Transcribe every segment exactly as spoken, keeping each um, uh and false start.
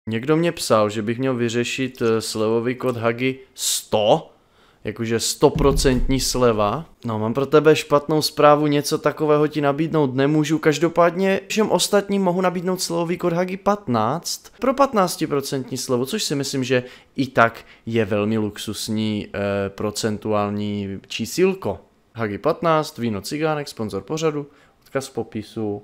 Někdo mě psal, že bych měl vyřešit slevový kód Hagi sto, jakože stoprocentní sleva. No, mám pro tebe špatnou zprávu, něco takového ti nabídnout nemůžu, každopádně všem ostatním mohu nabídnout slevový kód Hagi patnáct pro patnáctiprocentní slevu, což si myslím, že i tak je velmi luxusní eh, procentuální čísílko. Hagi patnáct, víno Cigánek, sponzor pořadu, odkaz v popisu.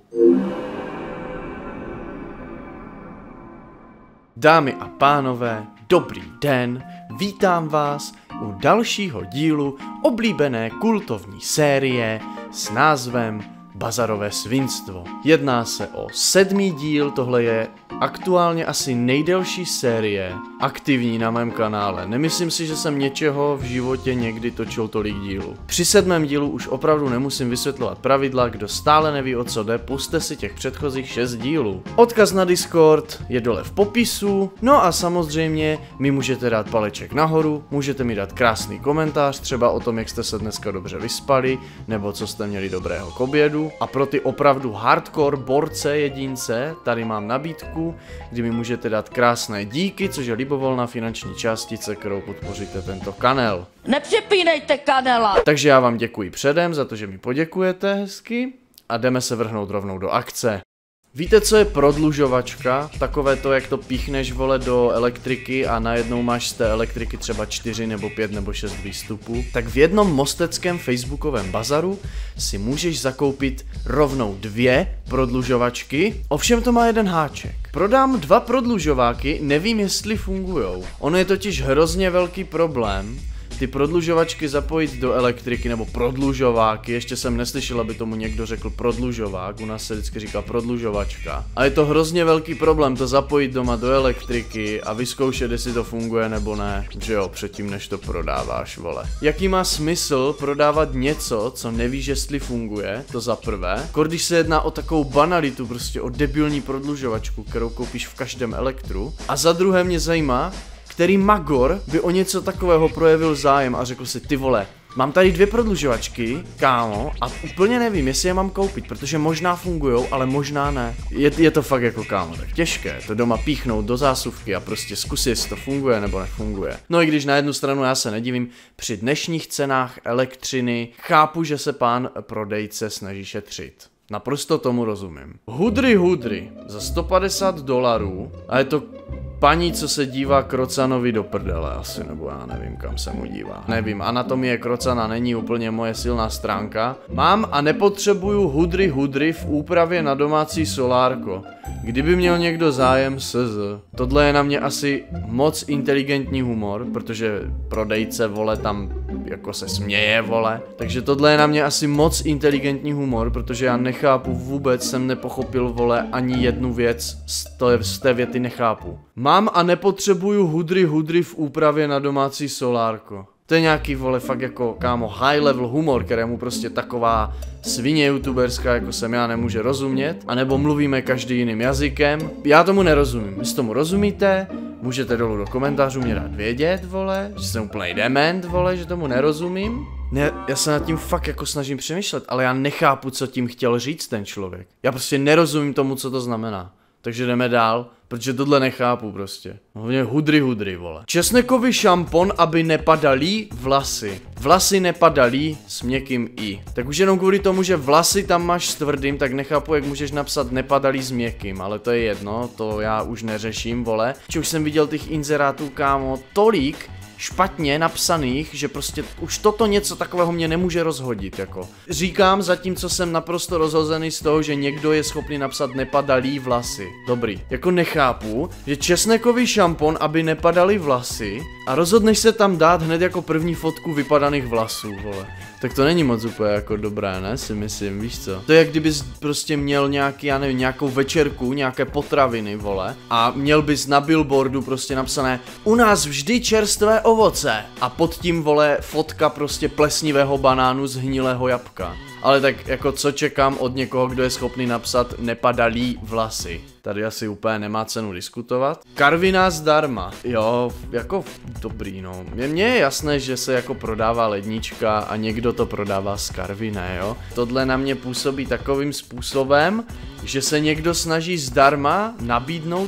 Dámy a pánové, dobrý den, vítám vás u dalšího dílu oblíbené kultovní série s názvem Bazarové svinstvo. Jedná se o sedmý díl, tohle je aktuálně asi nejdelší série aktivní na mém kanále. Nemyslím si, že jsem něčeho v životě někdy točil tolik dílů. Při sedmém dílu už opravdu nemusím vysvětlovat pravidla, kdo stále neví, o co jde, puste si těch předchozích šest dílů. Odkaz na Discord je dole v popisu, no a samozřejmě mi můžete dát paleček nahoru, můžete mi dát krásný komentář, třeba o tom, jak jste se dneska dobře vyspali, nebo co jste měli dobrého k obědu. A pro ty opravdu hardcore borce jedince, tady mám nabídku, kdy mi můžete dát krásné díky, což je libovolná finanční částice, kterou podpoříte tento kanál. Nepřepínejte kanela! Takže já vám děkuji předem za to, že mi poděkujete hezky a jdeme se vrhnout rovnou do akce. Víte, co je prodlužovačka? Takové to, jak to píchneš, vole, do elektriky a najednou máš z té elektriky třeba čtyři nebo pět nebo šest výstupů. Tak v jednom mosteckém facebookovém bazaru si můžeš zakoupit rovnou dvě prodlužovačky, ovšem to má jeden háček. Prodám dva prodlužováky, nevím, jestli fungujou. Ono je totiž hrozně velký problém ty prodlužovačky zapojit do elektriky, nebo prodlužováky, ještě jsem neslyšel, aby tomu někdo řekl prodlužovák, u nás se vždycky říká prodlužovačka. A je to hrozně velký problém to zapojit doma do elektriky a vyzkoušet, jestli to funguje nebo ne, že jo, předtím než to prodáváš, vole. Jaký má smysl prodávat něco, co nevíš, jestli funguje, to za prvé, když se jedná o takovou banalitu, prostě o debilní prodlužovačku, kterou koupíš v každém elektru, a za druhé mě zajímá, který magor by o něco takového projevil zájem a řekl si, ty vole, mám tady dvě prodlužovačky, kámo, a úplně nevím, jestli je mám koupit, protože možná fungujou, ale možná ne. Je, je to fakt jako, kámo, tak těžké to doma píchnout do zásuvky a prostě zkusit, jestli to funguje nebo nefunguje. No i když na jednu stranu já se nedivím, při dnešních cenách elektřiny chápu, že se pán prodejce snaží šetřit. Naprosto tomu rozumím. Hudry hudry za sto padesát dolarů a je to paní, co se dívá Krocanovi do prdele asi, nebo já nevím, kam se mu dívá. Nevím, anatomie Krocana není úplně moje silná stránka. Mám a nepotřebuju hudry hudry v úpravě na domácí solárko. Kdyby měl někdo zájem, S Z. Tohle je na mě asi moc inteligentní humor, protože prodejce, vole, tam jako se směje, vole. Takže tohle je na mě asi moc inteligentní humor, protože já nechápu vůbec, jsem nepochopil, vole, ani jednu věc z, to, z té věty nechápu. Mám a nepotřebuju hudry hudry v úpravě na domácí solárko. To je nějaký, vole, fakt jako, kámo, high level humor, kterému prostě taková svině youtuberská, jako jsem já, nemůže rozumět. A nebo mluvíme každý jiným jazykem. Já tomu nerozumím. Jestli tomu rozumíte, můžete dolů do komentářů mě dát vědět, vole, že jsem úplnej dement, vole, že tomu nerozumím. Ne, já se nad tím fakt jako snažím přemýšlet, ale já nechápu, co tím chtěl říct ten člověk. Já prostě nerozumím tomu, co to znamená. Takže jdeme dál, protože tohle nechápu prostě. Hlavně hudry hudry, vole. Česnekový šampon, aby nepadaly vlasy. Vlasy nepadaly s měkkým i. Tak už jenom kvůli tomu, že vlasy tam máš s tvrdým, tak nechápu, jak můžeš napsat nepadaly s měkkým, ale to je jedno, to já už neřeším, vole. Či už jsem viděl těch inzerátů, kámo, tolik špatně napsaných, že prostě už toto něco takového mě nemůže rozhodit, jako. Říkám, zatímco jsem naprosto rozhozený z toho, že někdo je schopný napsat nepadalý vlasy. Dobrý. Jako nechápu, že česnekový šampon, aby nepadaly vlasy, a rozhodneš se tam dát hned jako první fotku vypadaných vlasů, vole. Tak to není moc úplně jako dobré, ne, si myslím, víš co? To je, jak kdybys prostě měl nějaký, já nevím, nějakou večerku, nějaké potraviny, vole, a měl bys na billboardu prostě napsané u nás vždy čerstvé ovoce a pod tím, vole, fotka prostě plesnivého banánu z hnilého jabka. Ale tak jako co čekám od někoho, kdo je schopný napsat nepadalý vlasy. Tady asi úplně nemá cenu diskutovat. Karviná zdarma. Jo, jako dobrý, no. Mně je jasné, že se jako prodává lednička a někdo to prodává z Karviné, jo. Tohle na mě působí takovým způsobem, že se někdo snaží zdarma nabídnout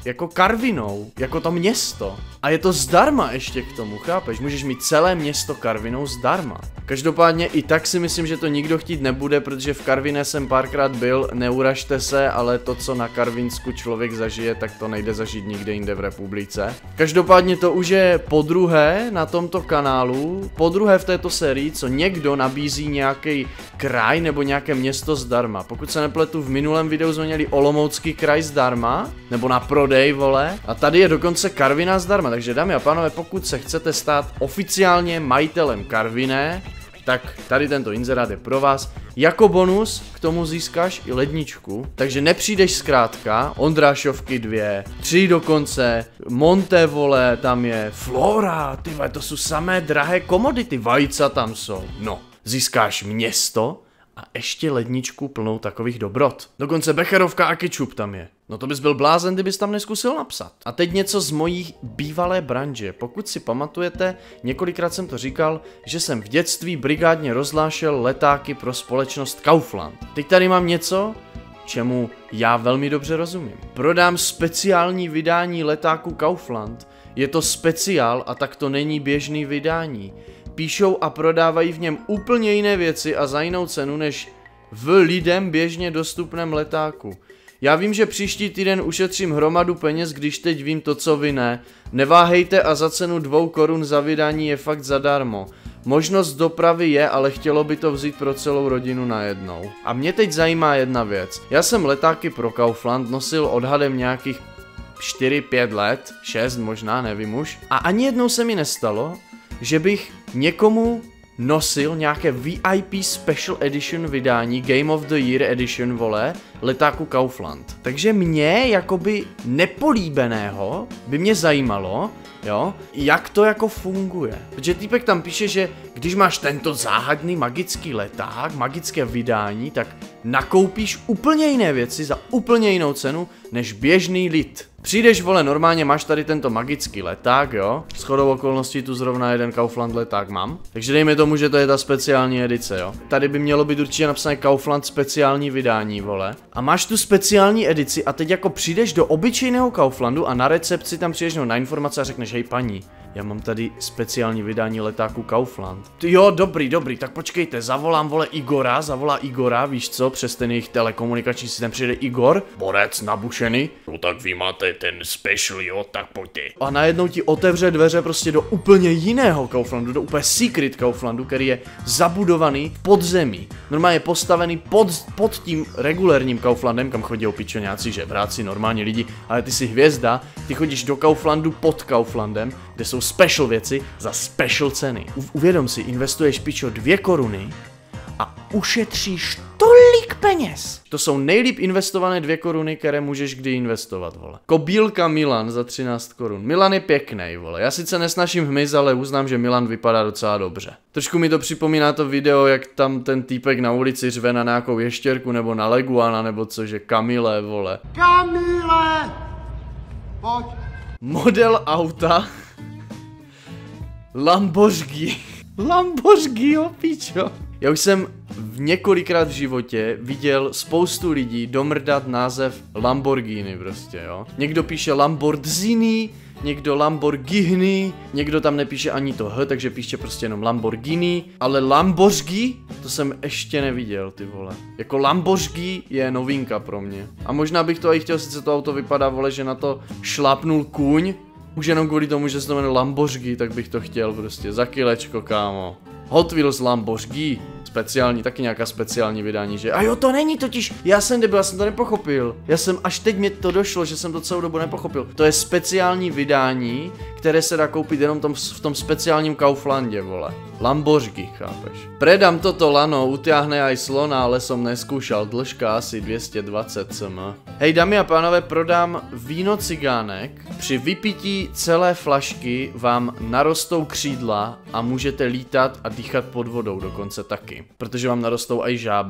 jako Karvinou, jako to město. A je to zdarma ještě k tomu, chápeš? Můžeš mít celé město Karvinou zdarma. Každopádně i tak si myslím, že to nikdo chtít nebude, protože v Karviné jsem párkrát byl, neuražte se, ale to, co na Karvinsku člověk zažije, tak to nejde zažít nikde jinde v republice. Každopádně to už je podruhé na tomto kanálu, podruhé v této sérii, co někdo nabízí nějaký kraj nebo nějaké město zdarma. Pokud se nepletu, v minulém videu jsme měli Olomoucký kraj zdarma, nebo na prodej, vole, a tady je dokonce Karviná zdarma, takže dámy a pánové, pokud se chcete stát oficiálně majitelem Karviné, tak tady tento inzerát je pro vás. Jako bonus k tomu získáš i ledničku, takže nepřijdeš zkrátka, Ondrášovky dvě, tři dokonce, Monte, vole, tam je, Flora, ty vole, to jsou samé drahé komodity, vajca tam jsou, no. Získáš město a ještě ledničku plnou takových dobrot. Dokonce becherovka a kečup tam je. No to bys byl blázen, kdybys tam neskusil napsat. A teď něco z mojí bývalé branže. Pokud si pamatujete, několikrát jsem to říkal, že jsem v dětství brigádně rozlášel letáky pro společnost Kaufland. Teď tady mám něco, čemu já velmi dobře rozumím. Prodám speciální vydání letáku Kaufland. Je to speciál a tak to není běžný vydání. Píšou a prodávají v něm úplně jiné věci a za jinou cenu než v lidem běžně dostupném letáku. Já vím, že příští týden ušetřím hromadu peněz, když teď vím to, co vy ne. Neváhejte a za cenu dvou korun za vydání je fakt zadarmo. Možnost dopravy je, ale chtělo by to vzít pro celou rodinu najednou. A mě teď zajímá jedna věc. Já jsem letáky pro Kaufland nosil odhadem nějakých čtyři pět let, šest možná, nevím už. A ani jednou se mi nestalo, že bych někomu nosil nějaké V I P Special Edition vydání, Game of the Year Edition, vole, letáku Kaufland. Takže mě, jakoby nepolíbeného, by mě zajímalo, jo, jak to jako funguje. Protože týpek tam píše, že když máš tento záhadný magický leták, magické vydání, tak nakoupíš úplně jiné věci za úplně jinou cenu než běžný lid. Přijdeš, vole, normálně máš tady tento magický leták, jo. Shodou okolností tu zrovna jeden Kaufland leták mám. Takže dejme tomu, že to je ta speciální edice, jo. Tady by mělo být určitě napsané Kaufland speciální vydání, vole. A máš tu speciální edici a teď jako přijdeš do obyčejného Kauflandu a na recepci tam přijdeš na informace a řekneš, hej paní, já mám tady speciální vydání letáku Kaufland. Ty jo, dobrý, dobrý, tak počkejte, zavolám, vole, Igora, zavolá Igora, víš co, přes ten jejich telekomunikační systém přijde Igor, borec nabušený. No tak vy máte ten special, jo, tak pojďte. A najednou ti otevře dveře prostě do úplně jiného Kauflandu, do úplně secret Kauflandu, který je zabudovaný v podzemí. Normálně postavený pod, pod tím regulérním Kauflandem, kam chodí opičoňáci, žebráci, normální lidi, ale ty jsi hvězda, ty chodíš do Kauflandu pod Kauflandem, kde jsou special věci za special ceny. U, uvědom si, investuješ, pičo, dvě koruny a ušetříš tolik peněz. To jsou nejlíp investované dvě koruny, které můžeš kdy investovat, vole. Kobílka Milan za třináct korun. Milan je pěkný, vole. Já sice nesnažím hmyz, ale uznám, že Milan vypadá docela dobře. Trošku mi to připomíná to video, jak tam ten týpek na ulici řve na nějakou ještěrku nebo na leguana nebo cože, Kamile, vole. Kamile! Pojď. Model auta Lamborghini. Lamborghini, pičo. Já už jsem v několikrát v životě viděl spoustu lidí domrdat název Lamborghini prostě, jo. Někdo píše Lamborghini, někdo Lamborghini, někdo tam nepíše ani to H, takže píše prostě jenom Lamborghini, ale Lamborghini, to jsem ještě neviděl, ty vole. Jako Lamborghini je novinka pro mě. A možná bych to i chtěl, sice to auto vypadá, vole, že na to šlápnul kůň, už jenom kvůli tomu, že se to jmenuje Lamborghini, tak bych to chtěl prostě, za kilečko, kámo. Hot Wheels Lamborghini, speciální, taky nějaká speciální vydání, že? A jo, to není totiž, já jsem debil, já jsem to nepochopil. Já jsem, až teď mi to došlo, že jsem to celou dobu nepochopil. To je speciální vydání, které se dá koupit jenom tom, v tom speciálním Kauflandě, vole. Lamborghini, chápeš? Predám toto lano, utáhne aj slona, ale som neskúšal, dĺžka asi dvě stě dvacet centimetrů. Hej, dámy a pánové, prodám víno cigánek. Při vypití celé flašky vám narostou křídla a můžete lítat a dýchat pod vodou dokonce taky. Protože vám narostou aj žábry.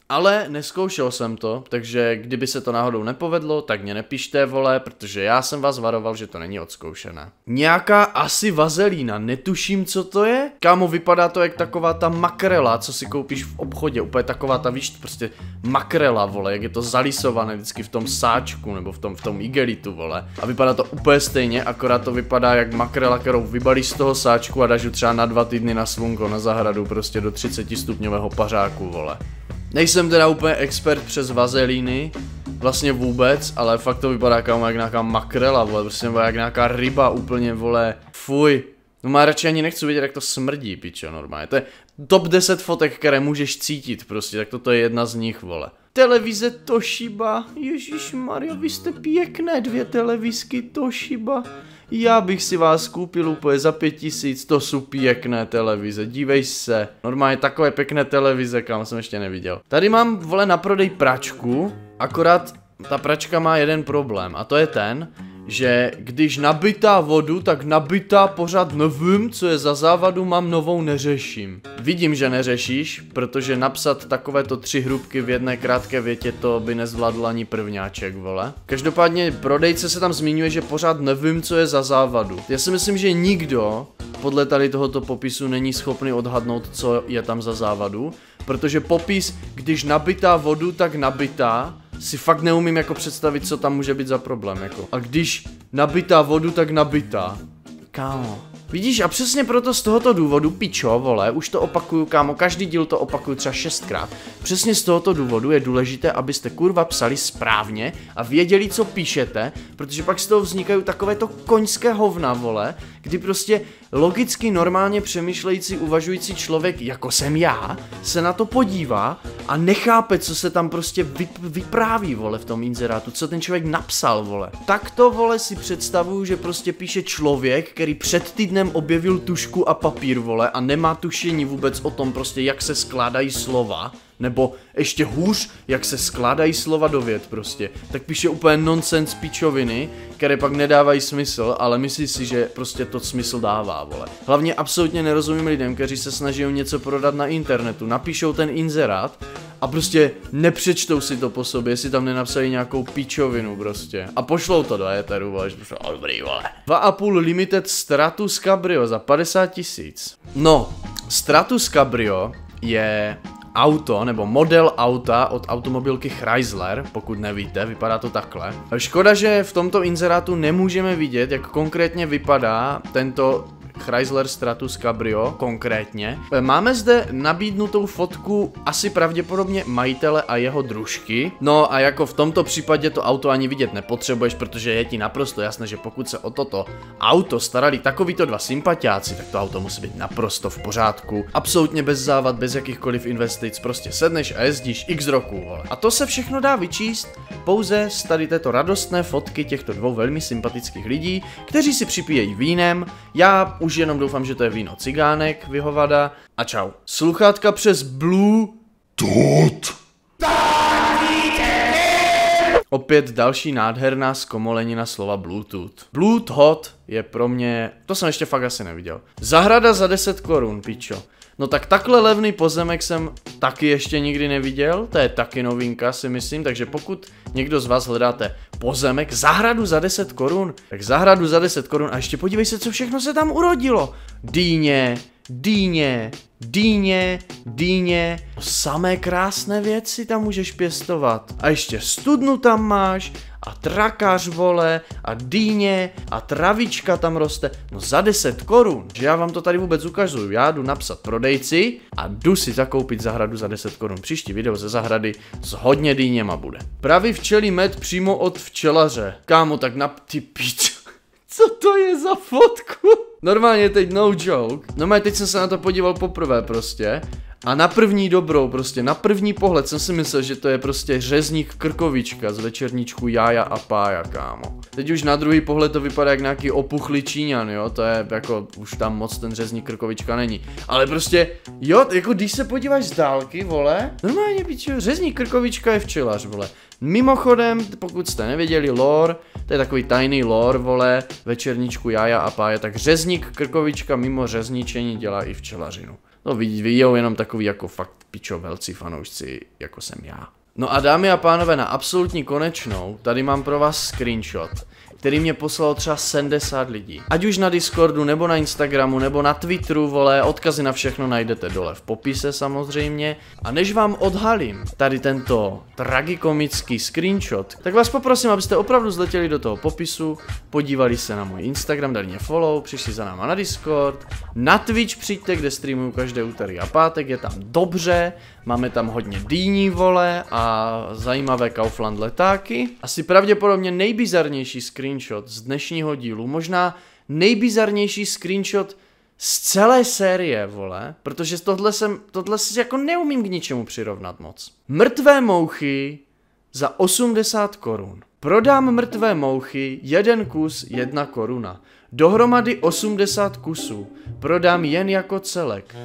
Ale neskoušel jsem to, takže kdyby se to náhodou nepovedlo, tak mě nepište, vole, protože já jsem vás varoval, že to není odzkoušené. Nějaká asi vazelína, netuším, co to je. Kámo, vypadá to jak taková ta makrela, co si koupíš v obchodě, úplně taková ta, víš, prostě makrela, vole, jak je to zalisované vždycky v tom sáčku, nebo v tom, v tom igelitu, vole. A vypadá to úplně stejně, akorát to vypadá jak makrela, kterou vybalíš z toho sáčku a dáš ju třeba na dva týdny na slunko, na zahradu, prostě do třiceti stupňového pařáku, vole. Nejsem teda úplně expert přes vazelíny, vlastně vůbec, ale fakt to vypadá kámo jak nějaká makrela, vole, prostě nebo jak nějaká ryba úplně, vole, fuj. No má radši ani nechci vidět, jak to smrdí, pičo, normálně. To je top deset fotek, které můžeš cítit prostě, tak toto je jedna z nich, vole. Televize Toshiba, ježišmarja, vy jste pěkné, dvě televizky Toshiba. Já bych si vás koupil úplně za pět tisíc, to jsou pěkné televize, dívej se. Normálně takové pěkné televize, kam jsem ještě neviděl. Tady mám, vole, na prodej pračku, akorát ta pračka má jeden problém a to je ten, že když nabitá vodu, tak nabitá pořád nevím, co je za závadu, mám novou neřeším. Vidím, že neřešíš, protože napsat takovéto tři hrubky v jedné krátké větě to by nezvládl ani prvňáček, vole. Každopádně prodejce se tam zmiňuje, že pořád nevím, co je za závadu. Já si myslím, že nikdo podle tady tohoto popisu není schopný odhadnout, co je tam za závadu, protože popis, když nabitá vodu, tak nabitá, si fakt neumím jako představit, co tam může být za problém, jako. A když nabitá vodu, tak nabitá. Kámo. Vidíš, a přesně proto z tohoto důvodu, pičo, vole, už to opakuju, kámo, každý díl to opakuju třeba šestkrát. Přesně z tohoto důvodu je důležité, abyste kurva psali správně a věděli, co píšete, protože pak z toho vznikají takovéto koňské hovna, vole, kdy prostě logicky normálně přemýšlející, uvažující člověk, jako jsem já, se na to podívá a nechápe, co se tam prostě vyp vypráví, vole, v tom inzerátu, co ten člověk napsal, vole. Tak to, vole, si představuju, že prostě píše člověk, který před týdnem objevil tušku a papír, vole, a nemá tušení vůbec o tom prostě, jak se skládají slova, nebo ještě hůř, jak se skládají slova do vět prostě. Tak píše úplně nonsense pičoviny, které pak nedávají smysl, ale myslí si, že prostě to smysl dává, vole. Hlavně absolutně nerozumím lidem, kteří se snaží něco prodat na internetu, napíšou ten inzerát a prostě nepřečtou si to po sobě, jestli tam nenapsali nějakou pičovinu prostě. A pošlou to do éteru, vole, že pošlou, dobrý, vole. dva a půl limited Stratus Cabrio za padesát tisíc. No, Stratus Cabrio je auto, nebo model auta od automobilky Chrysler, pokud nevíte, vypadá to takhle. Škoda, že v tomto inzerátu nemůžeme vidět, jak konkrétně vypadá tento Chrysler Stratus Cabrio konkrétně. Máme zde nabídnutou fotku asi pravděpodobně majitele a jeho družky. No a jako v tomto případě to auto ani vidět nepotřebuješ, protože je ti naprosto jasné, že pokud se o toto auto starali takovýto dva sympatiáci, tak to auto musí být naprosto v pořádku. Absolutně bez závad, bez jakýchkoliv investic, prostě sedneš a jezdíš x roků, vole. A to se všechno dá vyčíst pouze z tady této radostné fotky těchto dvou velmi sympatických lidí, kteří si připíjejí vínem. Já už jenom doufám, že to je víno cigánek, vyhovada. A čau. Sluchátka přes Bluetooth. Opět další nádherná zkomolenina slova Bluetooth. Bluetooth je pro mě, to jsem ještě fakt asi neviděl. Zahrada za deset korun, pičo. No tak takhle levný pozemek jsem taky ještě nikdy neviděl, to je taky novinka si myslím, takže pokud někdo z vás hledáte pozemek, zahradu za deset korun, tak zahradu za deset korun a ještě podívej se, co všechno se tam urodilo. Dýně, dýně, dýně, dýně, samé krásné věci tam můžeš pěstovat. A ještě studnu tam máš a trakář, vole, a dýně a travička tam roste. No za deset korun, že já vám to tady vůbec ukazuju. Já jdu napsat prodejci a jdu si zakoupit zahradu za deset korun. Příští video ze zahrady s hodně dýněma bude. Pravý včelí med přímo od včelaře. Kámo, tak na ty pič. Co to je za fotku? Normálně teď no joke. Normálně teď jsem se na to podíval poprvé prostě. A na první dobrou prostě, na první pohled jsem si myslel, že to je prostě řezník Krkovička z večerníčku Jája a Pája, kámo. Teď už na druhý pohled to vypadá jak nějaký opuchlý Číňan, jo, to je jako, už tam moc ten řezník Krkovička není. Ale prostě, jo, jako když se podíváš z dálky, vole, normálně pičo, řezník Krkovička je včelař, vole. Mimochodem, pokud jste nevěděli lore, to je takový tajný lore, vole, večerníčku Jája a Pája, tak řezník Krkovička mimo řezničení dělá i včelařinu. To vidíjou jenom takový jako fakt pičovelci fanoušci, jako jsem já. No a dámy a pánové, na absolutní konečnou, tady mám pro vás screenshot, který mě poslalo třeba sedmdesát lidí. Ať už na Discordu, nebo na Instagramu, nebo na Twitteru, vole, odkazy na všechno najdete dole v popise samozřejmě. A než vám odhalím tady tento tragikomický screenshot, tak vás poprosím, abyste opravdu zletěli do toho popisu, podívali se na můj Instagram, dali mě follow, přišli za náma na Discord, na Twitch přijďte, kde streamuju každé úterý a pátek, je tam dobře, máme tam hodně dýní, vole, a zajímavé Kaufland letáky. Asi pravděpodobně nejbizarnější screenshot z dnešního dílu, možná nejbizarnější screenshot z celé série, vole, protože tohle jsem, tohle si jako neumím k ničemu přirovnat moc. Mrtvé mouchy za osmdesát korun. Prodám mrtvé mouchy, jeden kus, jedna koruna. Dohromady osmdesát kusů. Prodám jen jako celek.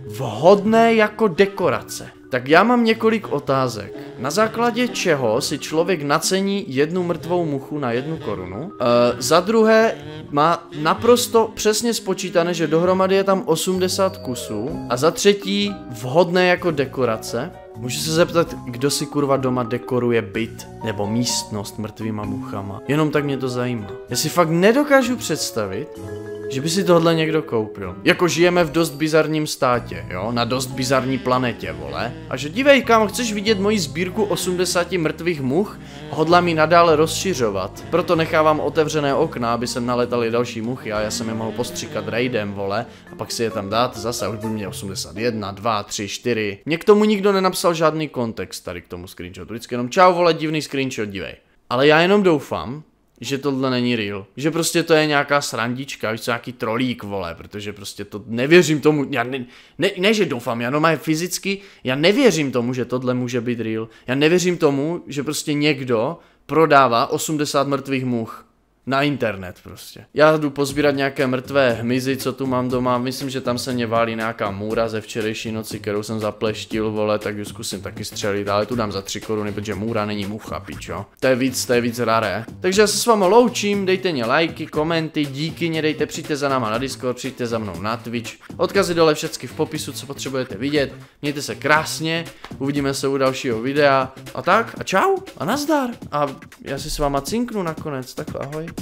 Vhodné jako dekorace. Tak já mám několik otázek. Na základě čeho si člověk nacení jednu mrtvou muchu na jednu korunu? E, za druhé má naprosto přesně spočítané, že dohromady je tam osmdesát kusů. A za třetí vhodné jako dekorace. Můžu se zeptat, kdo si kurva doma dekoruje byt nebo místnost mrtvýma muchama? Jenom tak mě to zajímá. Já si fakt nedokážu představit, že by si tohle někdo koupil. Jako žijeme v dost bizarním státě, jo? Na dost bizarní planetě, vole. A že dívej, kámo, chceš vidět moji sbírku osmdesáti mrtvých much? Hodlám ji nadále rozšiřovat. Proto nechávám otevřené okna, aby sem naletali další muchy a já jsem je mohl postříkat raidem, vole. A pak si je tam dát zase, už budu mít osmdesát jedna, dva, tři, čtyři. Mně k tomu nikdo nenapsal žádný kontext tady k tomu screenshotu. Vždycky jenom čau, vole, divný screenshot, dívej. Ale já jenom doufám, že tohle není real. Že prostě to je nějaká srandička, víš co, nějaký trolík, vole, protože prostě to nevěřím tomu, já ne, ne, ne že doufám, já normálně fyzicky, já nevěřím tomu, že tohle může být real. Já nevěřím tomu, že prostě někdo prodává osmdesát mrtvých much na internet prostě. Já jdu pozbírat nějaké mrtvé hmyzy, co tu mám doma, myslím, že tam se mě válí nějaká můra ze včerejší noci, kterou jsem zapleštil, vole, tak ji zkusím taky střelit, ale tu dám za tři koruny, protože můra není mucha, pičo. To je víc, to je víc raré. Takže já se s vámi loučím, dejte mě lajky, komenty, díky mě dejte, přijďte za náma na Discord, přijďte za mnou na Twitch, odkazy dole všechny v popisu, co potřebujete vidět, mějte se krásně, uvidíme se u dalšího videa a tak, a čau, a nazdar, a já si s váma cinknu nakonec, takhle ahoj.